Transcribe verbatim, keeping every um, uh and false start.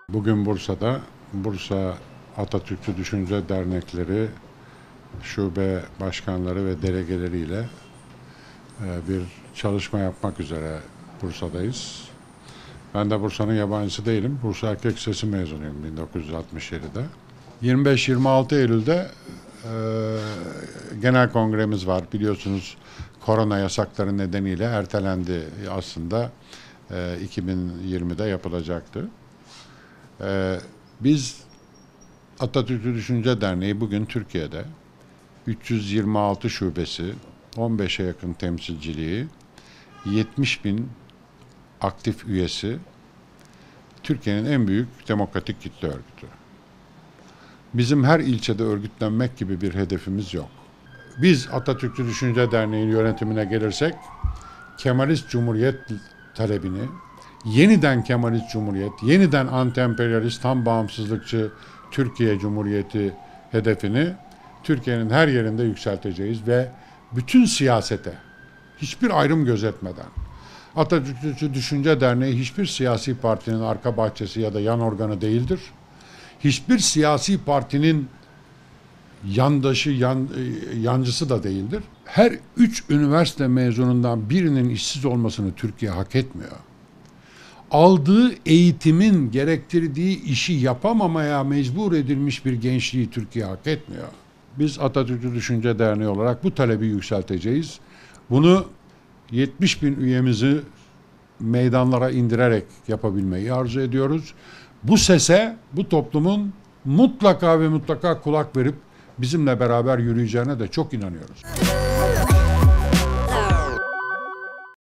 Bugün Bursa'da Bursa Atatürkçü Düşünce Dernekleri şube başkanları ve delegeleriyle bir çalışma yapmak üzere Bursa'dayız. Ben de Bursa'nın yabancısı değilim. Bursa Erkek Lisesi mezunuyum bin dokuz yüz altmış yedide. yirmi beş yirmi altı Eylül'de e, genel kongremiz var. Biliyorsunuz korona yasakları nedeniyle ertelendi. Aslında e, iki bin yirmide yapılacaktı. E, biz Atatürkçü Düşünce Derneği bugün Türkiye'de üç yüz yirmi altı şubesi, on beşe yakın temsilciliği, yetmiş bin aktif üyesi, Türkiye'nin en büyük demokratik kitle örgütü. Bizim her ilçede örgütlenmek gibi bir hedefimiz yok. Biz Atatürkçü Düşünce Derneği yönetimine gelirsek, Kemalist Cumhuriyet talebini, yeniden Kemalist Cumhuriyet, yeniden anti-emperyalist, tam bağımsızlıkçı Türkiye Cumhuriyeti hedefini Türkiye'nin her yerinde yükselteceğiz ve bütün siyasete, hiçbir ayrım gözetmeden, Atatürkçü Düşünce Derneği hiçbir siyasi partinin arka bahçesi ya da yan organı değildir. Hiçbir siyasi partinin yandaşı, yan, yancısı da değildir. Her üç üniversite mezunundan birinin işsiz olmasını Türkiye hak etmiyor. Aldığı eğitimin gerektirdiği işi yapamamaya mecbur edilmiş bir gençliği Türkiye hak etmiyor. Biz Atatürkçü Düşünce Derneği olarak bu talebi yükselteceğiz. Bunu yetmiş bin üyemizi meydanlara indirerek yapabilmeyi arzu ediyoruz. Bu sese, bu toplumun mutlaka ve mutlaka kulak verip bizimle beraber yürüyeceğine de çok inanıyoruz.